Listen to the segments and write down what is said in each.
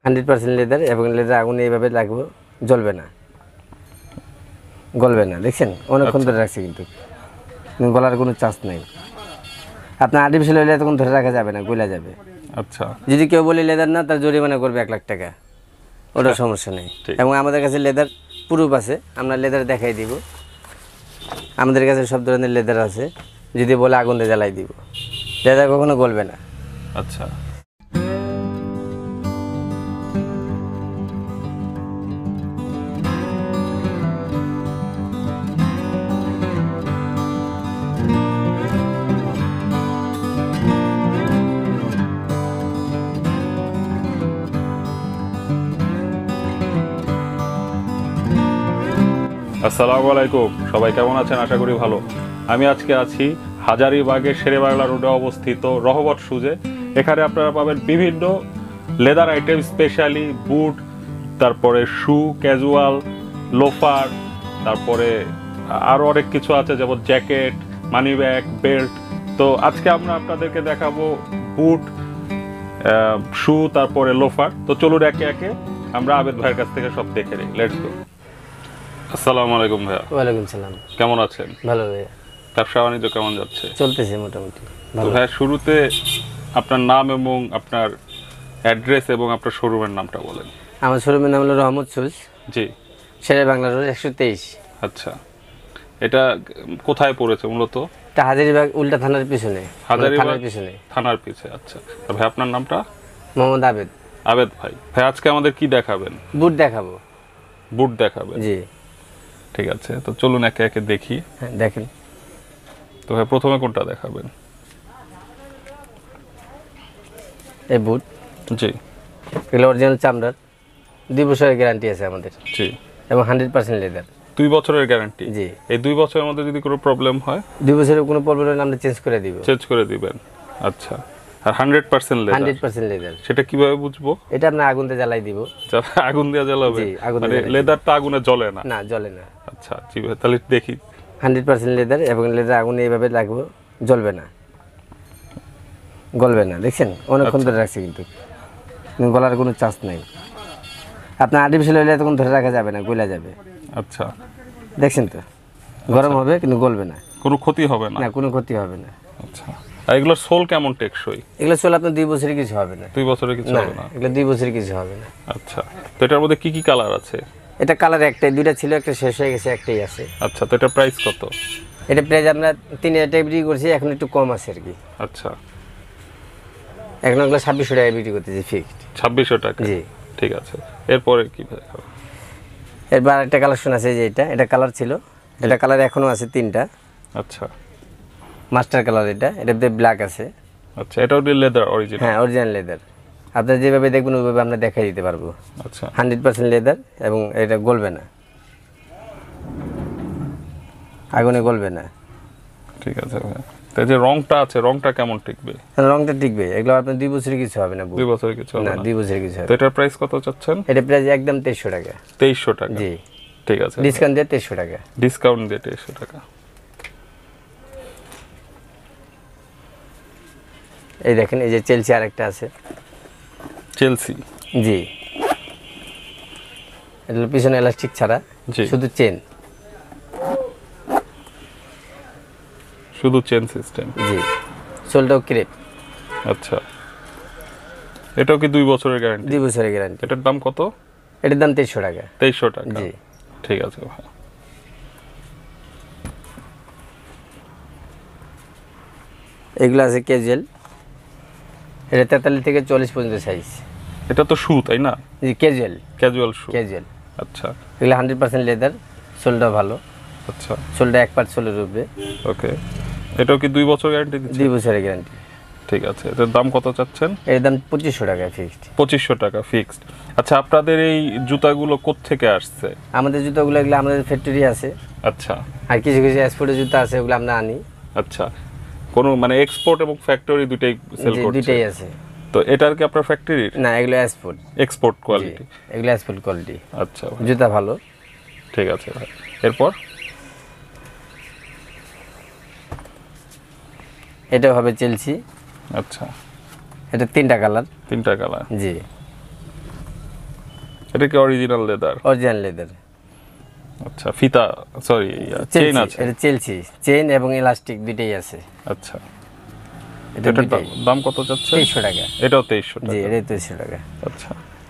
100% leather এবং leather আগুনে এইভাবে লাগবে, জ্বলবে না, গলবে না। দেখছেন অনেকক্ষণ ধরে রাখছি, কিন্তু গলার কোনো চান্স নাই। আপনার আর্টিফিশিয়াল হলে তখন ধরে রাখা যাবে না, গলে যাবে। আচ্ছা, যদি কেউ বলে লেদার না, তার জরিমানা করবে 1 লাখ টাকা, ওটা সমস্যা নেই। এবং আমাদের কাছে লেদার প্রুফ আছে, আমরা লেদার দেখাই দিব। আমাদের কাছে সব ধরনের লেদার আছে, যদি বলে আগুন দিয়ে জ্বালাই দিব, লেদার কখনো গলবে না। আচ্ছা। আসসালামু আলাইকুম, সবাই কেমন আছেন? আশা করি ভালো। আমি আজকে আছি হাজারিবাগের শেরে বাংলা রোডে অবস্থিত রহমত শুজে। এখানে আপনারা পাবেন বিভিন্ন লেদার আইটেম, স্পেশালি বুট, তারপরে শু, ক্যাজুয়াল, লোফার, তারপরে আরও অনেক কিছু আছে, যেমন জ্যাকেট, মানি ব্যাগ, বেল্ট। তো আজকে আমরা আপনাদেরকে দেখাবো বুট, শু, তারপরে লোফার। তো চলুন একে একে আমরা আবেদ ভাইয়ের কাছ থেকে সব দেখে নিই। Let's go. আসসালামু আলাইকুম ভাইয়া। ওয়ালাইকুম সালাম। কেমন আছেন? ভালো ভাইয়া। ব্যবসা বাণিজ্য কেমন যাচ্ছে? চলতেছে মোটামুটি ভালো। ভাইয়া, শুরুতে আপনার নাম এবং আপনার অ্যাড্রেস এবং আপনার শোরুমের নামটা বলেন। আমার শোরুমের নাম হলো রহমত শুজ, জি, শেরে বাংলা রোড 123। আচ্ছা, এটা কোথায় পড়েছে মূলত? এটা হাজারিবাগ উল্টা থানার পিছনে। হাজারিবাগ থানার পিছে। আচ্ছা, ভাই আপনার নামটা? মোহাম্মদ আবেদ। আবেদ ভাই। ভাই আজকে আমাদের কি দেখাবেন? বুট দেখাবো। বুট দেখাবেন? জি, ঠিক আছে, তো চলুন একে একে দেখি। হ্যাঁ দেখেন। তো ভাই প্রথমে কোনটা দেখাবেন? এই বুট, জি, এগুলো অরিজিনাল চামড়ার, 2 বছরের গ্যারান্টি আছে আমাদের। জি, এবং 100% লেদার। 2 বছরের গ্যারান্টি? জি। এই 2 বছরের মধ্যে যদি কোনো প্রবলেম হয়? 2 বছরের কোনো প্রবলেম হলে আমরা চেঞ্জ করে দিব। চেঞ্জ করে দিবেন? আচ্ছা। আর 100% লেদার? 100% লেদার। সেটা কিভাবে বুঝবো? এটা আমরা আগুন দিয়ে জ্বালাই দিব। আগুন দিয়ে জ্বালাবে? জি, আগুন মানে দিয়ে লেদারটা আগুনে জ্বলে না? না, জ্বলে না। আচ্ছা, জি ভাই, তাহলে দেখি। 100% লেদার এবং লেদার আগুনে এইভাবে লাগবে, জ্বলবে না, গলবে না। দেখছেন অনেকক্ষণ ধরে রাখছি, কিন্তু গলার কোনো চান্স নাই। আপনার আর্টিফিশিয়াল হলে তখন ধরে রাখা যাবে না, গলে যাবে। আচ্ছা, দেখছেন তো, গরম হবে কিন্তু গলবে না। কোনো ক্ষতি হবে না? না, কোনো ক্ষতি হবে না। আচ্ছা, আর এগুলোর সোল কেমন টেকসই? এগুলো চলে আপনার 2 বছরের কিছু হবে না। 2 বছরের কিছু হবে না? এগুলো 2 বছরের কিছু হবে না। আচ্ছা, তো এটার মধ্যে কি কি কালার আছে? এটা কালার একটাই, 2টা ছিল, একটা শেষ হয়ে গেছে, একটাই আছে। আচ্ছা, তো এটা প্রাইস কত? এটা প্রাইস আমরা 3000 টাকা বিক্রি করছি, এখন একটু কম আছে আর কি। আচ্ছা, এখন এগুলো 2600 টাকা বিক্রি করতেছি ফিক্সড। 2600 টাকা? জি, ঠিক আছে। এরপরে কি দেখাবো? এরপর একটা কালেকশন আছে, যে এটা কালার ছিল, এটা কালার এখনো আছে 3টা। আচ্ছা, মাস্টার কালার, এটাতে ব্ল্যাক আছে। আচ্ছা, এটাও লেদার অরিজিনাল? হ্যাঁ, অরিজিনাল লেদার। আপনারা যেভাবে দেখবেন ওইভাবে আমরা দেখাই দিতে পারবো। আচ্ছা, 100% লেদার এবং এটা গলবে না, আগুনে গলবে না। ঠিক আছে ভাই। তো এই যে রংটা আছে, রংটা কেমন টিকবে? রংটা টিকবে, এগুলো আপনার 2 বছরের কিছু হবে না। 2 বছরের কিছু হবে না, না? 2 বছরের কিছু হবে। তো এটার প্রাইস কত চাচ্ছেন? এটা প্রাইস একদম 2300 টাকা। 2300 টাকা? জি, ঠিক আছে, ডিসকাউন্ট দিয়ে 2300 টাকা। ডিসকাউন্ট দিয়ে 2300 টাকা। এই দেখেন, এই যে চেলসি আরেকটা আছে। চেলসি? জি, এটা পিছনে এলাস্টিক ছাড়া, শুধু চেন। শুধু চেন সিস্টেম? জি, সোলটাও ক্রেপ। আচ্ছা, এটাও কি 2 বছরের গ্যারান্টি? 2 বছরের গ্যারান্টি। এটার দাম কত? এটার দাম 2300 টাকা। 2300 টাকা? জি, ঠিক আছে ভাই। এগুলো আছে ক্যাজুয়াল, এটা 43 থেকে 40 পর্যন্ত সাইজ। এটা তো শু, তাই না? জি, ক্যাজুয়াল। Casual shoe? ক্যাজুয়াল। আচ্ছা, এগুলো 100% লেদার, সোলটা ভালো। আচ্ছা, সোলটা 1 পার্ট সোলের উপরে। ওকে। এটাও কি 2 বছর গ্যারান্টি দিচ্ছে? 2 বছরের গ্যারান্টি। ঠিক আছে, এটার দাম কত চাচ্ছেন? এর দাম 2500 টাকা ফিক্সড। 2500 টাকা ফিক্সড। আচ্ছা, আপনাদের এই জুতাগুলো কোত্থেকে আসছে? আমাদের জুতোগুলো এগুলো আমাদের ফ্যাক্টরি আছে। আচ্ছা, আর কিছু কিছু এক্সপোর্টের জুতো আছে, ওগুলো আমরা আনি। আচ্ছা, কোনো মানে এক্সপোর্ট এবং ফ্যাক্টরি দুটেই সেল করছে? দুটেই আছে। তো এটার কি আপনার ফ্যাক্টরির? না, এগুলো এক্সপোর্ট। Export quality? এগুলো এক্সপোর্ট কোয়ালিটি। আচ্ছা, জুতা ভালো। ঠিক আছে ভাই। এরপর এটা হবে চেলসি। আচ্ছা, এটা 3টা কালার। 3টা কালার? জি, এটা কি অরিজিনাল লেদার? Original leather. আচ্ছা, ফিতা সরি চেইন আছে? এটা চেলছি, চেইন এবং ইলাস্টিক দুটেই আছে। আচ্ছা, এটার দাম কত যাচ্ছে? 2300 টাকা। এটাও 2300 টাকা? জি, এটা 2300 টাকা। আচ্ছা,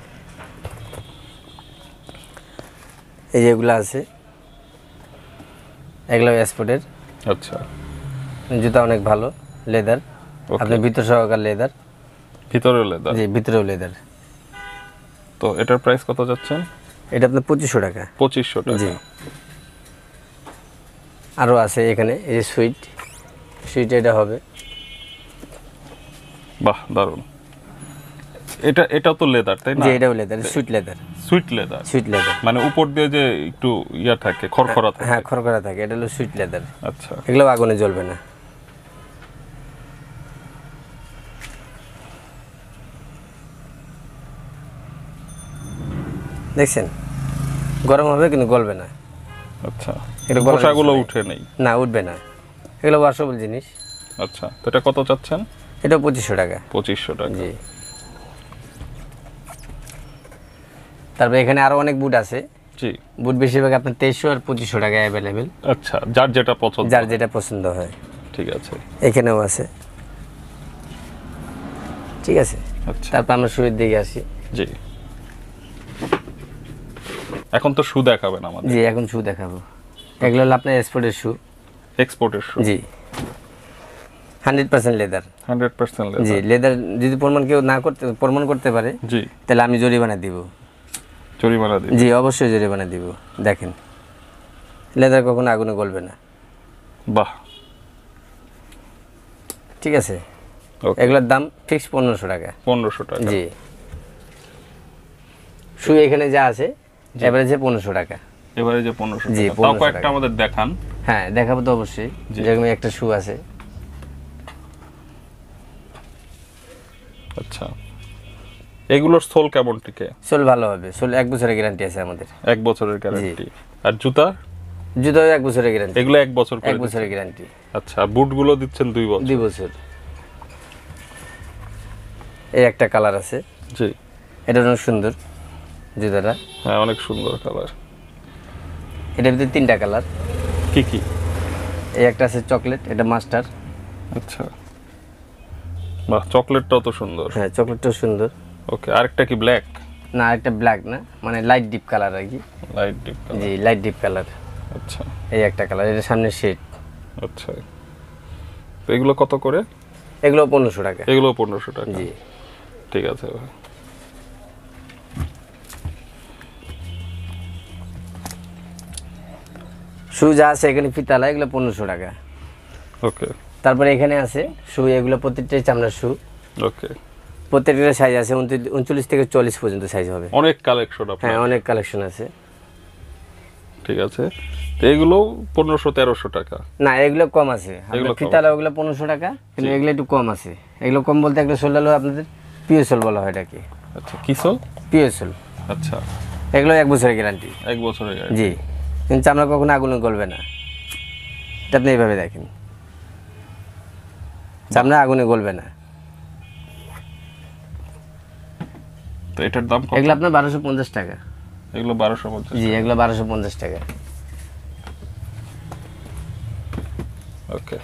এই যেগুলো আছে এগুলো এক্সপোর্টের। আচ্ছা, জুতা অনেক ভালো, লেদার, আপনার ভিতর সহকার লেদার। ভিতরেও লেদার? জি, ভিতরেও লেদার। তো এটার প্রাইস কত যাচ্ছে? এটা আপনার 2500 টাকা। 2500 টাকা? জি। আরও আছে এখানে, এই যে সুইট এটা হবে। বাহ, দারুণ। এটা তো লেদার তাই না? জি, এটাও leather, sweet leather. Sweet leather? Sweet leather মানে উপর দিয়ে যে একটু ইয়া থাকে, খড়খড়া থাকে? হ্যাঁ, খড়খড়া থাকে, এটা হলো সুইট লেদার। আচ্ছা, এগুলো আগুনে জ্বলবে না। দেখছেন, গরম হবে কিন্তু গলবে না। আচ্ছা, এটা খোসাগুলো উঠে নেই? না, উঠবে না, এগুলো ওয়াশেবল জিনিস। আচ্ছা, তো এটা কত চাচ্ছেন? এটা 2500 টাকা। 2500 টাকা? জি। তারপরে এখানে আরো অনেক বুট আছে। জি। বুট বেশিরভাগ আপনার 2300 আর 2500 টাকায় অ্যাভেলেবেল। আচ্ছা, যার যেটা পছন্দ, যার যেটা পছন্দ হয়। ঠিক আছে, এখানেও আছে। ঠিক আছে। আচ্ছা, তারপর আমরা শুয়ের দিকে আসি। জি। এখন তো শু দেখাবেন আমাদের? জি, এখন শু দেখাবো। এগুলো হলো আপনার এক্সপোর্টের শু। এক্সপোর্টের শু? জি, 100% লেদার। 100% লেদার? জি, লেদার যদি প্রমাণ করতে পারে, জি, তাহলে আমি জরিমানা দিব। জরিমানা দিব? জি, অবশ্যই জরিমানা দিব। দেখেন, লেদার কখনো আগুনে গলবে না। বাহ, ঠিক আছে। এগুলোর দাম ফিক্স 1500 টাকা। 1500 টাকা? জি। শু এখানে যা আছে এভারেজে 1500 টাকা। এভারেজে 1500 জি, টাকা? তাও কয়েকটা আমাদের দেখান। হ্যাঁ, দেখাবো তো অবশ্যই। যেরকম একটা শু আছে। আচ্ছা, এগুলোর সোল কেমন টিকে? সোল ভালো হবে, সোল 1 বছরের গ্যারান্টি আছে আমাদের। 1 বছরের গ্যারান্টি? আর জুতা? জুতাও 1 বছরের গ্যারান্টি। এগুলো 1 বছর করে? 1 বছরের গ্যারান্টি। আচ্ছা, আর বুটগুলো দিচ্ছেন 2 বছর? 2 বছর। এই একটা কালার আছে। জি। এটা অনেক সুন্দর জুতাটা। হ্যাঁ, অনেক সুন্দর কালার। এটার ভিতরে 3টা কালার। কি কি? এই একটা আছে চকলেট, এটা মাস্টার। আচ্ছা, বাহ, চকলেটটাও তো সুন্দর। হ্যাঁ, চকলেটটাও সুন্দর। ওকে, আরেকটা কি ব্ল্যাক? না, একটা ব্ল্যাক না, মানে লাইট ডিপ কালার আর কি। Light deep colour? জি, লাইট ডিপ কালার। আচ্ছা, এই একটা কালার, এটা সামনের শেড। আচ্ছা, তো এগুলো কত করে? এগুলো 1500 টাকা। এগুলো 1500 টাকা? জি। ঠিক আছে ভাই। শু যা আছে এখানে ফিতালা, এগুলো 1500 টাকা। ওকে। তারপরে এখানে আছে শু, এগুলো প্রত্যেকটাই চামড়ার শু। ওকে। প্রত্যেকটার সাইজ আছে 39 থেকে 40 পর্যন্ত সাইজ হবে। অনেক কালেকশন আপনার? হ্যাঁ, অনেক কালেকশন আছে। ঠিক আছে, তো এগুলো 1500-1300 টাকা? না, এগুলো কম আছে। ফিতালা ওগুলো 1500 টাকা, কিন্তু এগুলো একটু কম আছে। এগুলো কম বলতে একটা সোল হলো আপনাদের পিওসোল বলা হয় এটাকে। আচ্ছা, কি সোল? পিওসোল। আচ্ছা, এগুলো 1 বছরের গ্যারান্টি। 1 বছরের গ্যারান্টি? জি, কিন্তু চামড়া কখনো আগুনে গলবে না। এটা আপনি এইভাবে দেখেন, চামড়া আগুনে গলবে না। তো এটার দাম কত? এগুলো আপনার 1250 টাকা। এগুলো 1250? জি, এগুলো 1250 টাকা। ওকে।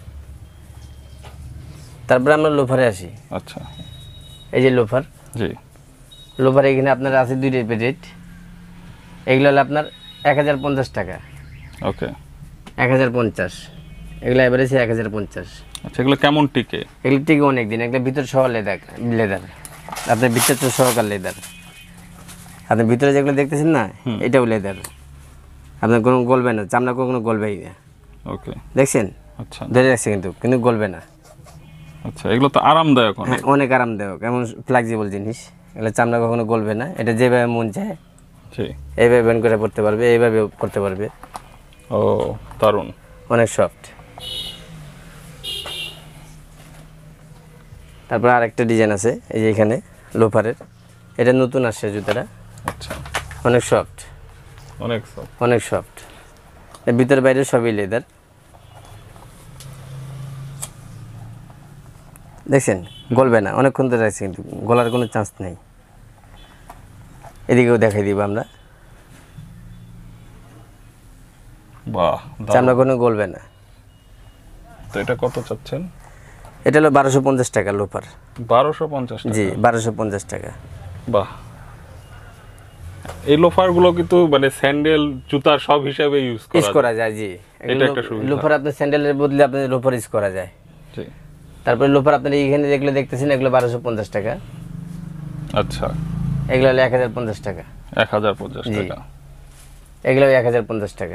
তারপরে আমরা লোফারে আসি। আচ্ছা, এই যে লোফার। জি। লোফার এখানে আপনার আছে 2 টাইপের রেট। এগুলো হলো আপনার 1050 টাকা। ওকে। 1050। এগুলো এভারেজে 1050। আচ্ছা, এগুলো কেমন টিকে? এগুলো টিকে অনেক দিন। এগুলো ভিতর সহ লেদার, আপনার ভিতর তো সহকার লেদার। আপনি ভিতরে যেগুলো দেখতেছেন না, এটাও লেদার। আপনার কোনো গলবে না, চামড়া কখনো গলবেই না। ওকে। দেখছেন? আচ্ছা, ধরে রাখছে কিন্তু গলবে না। আচ্ছা, এগুলো তো আরামদায়ক? হ্যাঁ, অনেক আরামদায়ক, এমন ফ্লেক্সিবল জিনিস। এগুলো চামড়া কখনো গলবে না। এটা যেভাবে মন চায় এইভাবে ব্যান্ড করে পড়তে পারবে, এইভাবে করতে পারবে। ও, দারুণ। অনেক সফট। তারপর আরেকটা ডিজাইন আছে, এই যে এখানে লোফারের। এটা নতুন আসছে জুতাটা। আচ্ছা, অনেক সফট। অনেক সফট? অনেক সফট। এর ভিতরে বাইরে সবই লেদার। দেখছেন, গলবে না। অনেকক্ষণ ধরে আছে, কিন্তু গলার কোনো চান্স নেই। এদিকেও দেখাই দিব আমরা। বাহ, চামড়া কোনো গলবে না। তো এটা কত চাচ্ছেন? এটা হলো 1250 টাকা লোফার। 1250 টাকা? জি, 1250 টাকা। বাহ, এই লোফারগুলো কিন্তু মানে স্যান্ডেল জুতা সব হিসাবে ইউজ করা যায়। জি, এটা একটা সুবিধা। লোফার আপনি স্যান্ডেলের বদলে আপনি লোফার ইউজ করা যায়। জি। তারপরে লোফার আপনি এখানে যেগুলো দেখতেছেন এগুলো 1250 টাকা। আচ্ছা, এগুলো হলো 1050 টাকা। 1050 টাকা। এগুলো 1050 টাকা।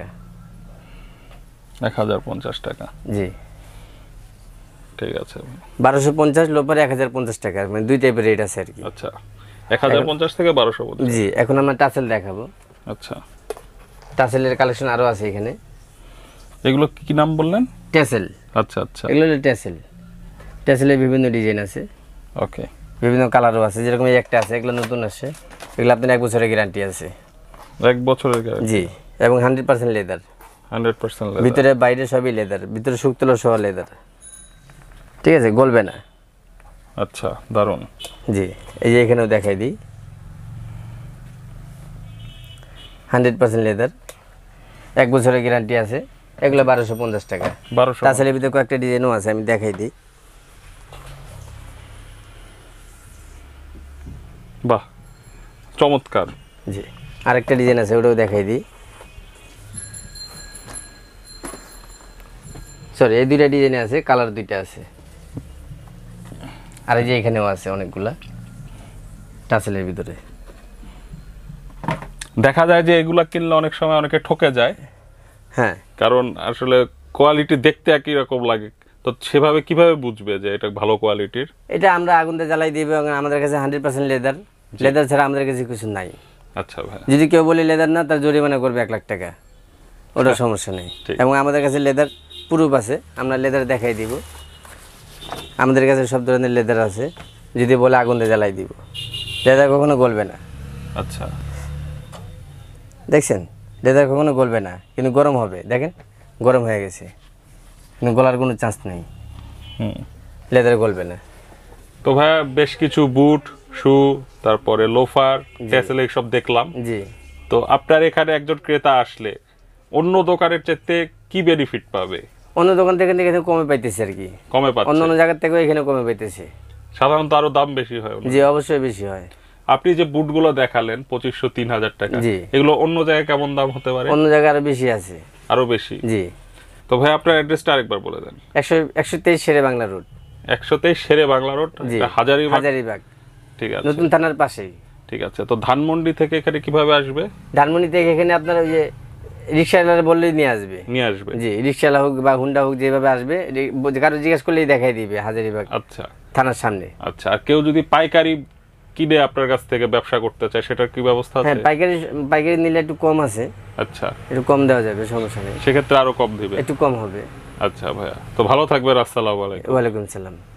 1050 টাকা। জি, ঠিক আছে। 1250 লোফার 1050 টাকা, মানে দুই টাইপের রেট আছে আর কি। আচ্ছা, 1050 থেকে 1250। জি, এখন আমরা টাসেল দেখাবো। আচ্ছা, টাসেলের কালেকশন আরো আছে এখানে। এগুলো কি নাম বললেন? টাসেল। আচ্ছা আচ্ছা, এগুলো হলো টাসেল। টাসেলের বিভিন্ন ডিজাইন আছে, ওকে, বিভিন্ন কালারও আছে। যেরকম এই একটা আছে, এগুলো নতুন আসছে। এগুলো আপনার 1 বছরের গ্যারান্টি আছে। 1 বছরের গ্যারান্টি? জি, এবং 100% লেদার। 100% লেদার। ভিতরে বাইরে সবই লেদার, ভিতরে শুকতলা সহ লেদার। ঠিক আছে, গলবে না। আচ্ছা, দারুণ। জি, এই যে এখানেও দেখাই দিই, 100% লেদার, 1 বছরের গ্যারান্টি আছে। এগুলো 1250 টাকা। 1200? তাছাড়া ভিতরে কয়েকটা ডিজাইনও আছে, আমি দেখাই দিই। বাহ, চমৎকার। জি, আরেকটা ডিজাইন আছে, ওটাও দেখাই দিই। সরি, এই দুইটা ডিজাইন আছে, কালার দুইটা আছে। আর এই যে এখানেও আছে অনেকগুলা টাসেলের ভিতরে। দেখা যায় যে এগুলা কিনলে অনেক সময় অনেকে ঠকে যায়। হ্যাঁ, কারণ আসলে কোয়ালিটি দেখতে একই রকম লাগে, তো সেভাবে কিভাবে বুঝবে যে এটা ভালো কোয়ালিটির? এটা আমরা আগুনতে জ্বালাই দিব, এবং আমাদের কাছে 100% লেদার। লেদার ছাড়া আমাদের কাছে কিছু নাই। আচ্ছা ভাই, যদি কেউ বলে লেদার না, তার জরিমানা করবে 1 লাখ টাকা। ওটা সমস্যা নেই। এবং আমাদের কাছে লেদার প্রুফ আছে, আমরা লেদার দেখাই দিব। আমাদের কাছে সব ধরনের লেদার আছে, যদি বলে আগুনতে জ্বালাই দিব। লেদার কখনো গলবে না। আচ্ছা, দেখছেন, লেদার কখনো গলবে না, কিন্তু গরম হবে। দেখেন, গরম হয়ে গেছে, কিন্তু গলার কোনো চান্স নেই। লেদার গলবে না। তো ভাইয়া বেশ কিছু বুট, শু, তারপরে লোফার, ট্যাসেল সব দেখলাম। জি, তো আপনার এখানে একজন ক্রেতা আসলে অন্য দোকানের চাইতে কি বেনিফিট পাবে? অন্য দোকান থেকে এখানে কমে পাইতেছে আর কি। কমে পাচ্ছে? অন্য জায়গার থেকেও এখানে কমে পাইতেছে। সাধারণত আরো দাম বেশি হয়? জি, অবশ্যই বেশি হয়। আপনি যে বুটগুলো দেখালেন 2500-3000 টাকা, জি, এগুলো অন্য জায়গায় কেমন দাম হতে পারে? অন্য জায়গায় আরো বেশি আছে। আরো বেশি? জি। তো ভাই আপনার অ্যাড্রেসটা আরেকবার বলে দেন। 123 শেরে বাংলা রোড। 123 শেরে বাংলা রোড, হাজারিবাগ। ঠিক আছে, নতুন থানার পাশেই। ঠিক আছে। তো ধানমন্ডি থেকে এখানে কিভাবে আসবে? ধানমন্ডি থেকে এখানে আপনার ওই যে রিক্সাওয়ালা বললেই নিয়ে আসবে। জি, রিক্সাওয়ালা হোক বা হুন্ডা হোক, যেভাবে আসবে, কারো জিজ্ঞেস করলেই দেখাই দিবে হাজারিবাগ। আচ্ছা, থানার সামনে। আচ্ছা। আর কেউ যদি পাইকারি কিনে আপনার কাছ থেকে ব্যবসা করতে চায়, সেটার কি ব্যবস্থা আছে? হ্যাঁ, পাইকারি নিলে একটু কম আছে। আচ্ছা, একটু কম দেওয়া যাবে, সমস্যা নেই। সেক্ষেত্রে আরো কম দিবে? একটু কম হবে। আচ্ছা ভাইয়া, তো ভালো থাকবেন। আসসালামু আলাইকুম। ওয়ালাইকুম সালাম।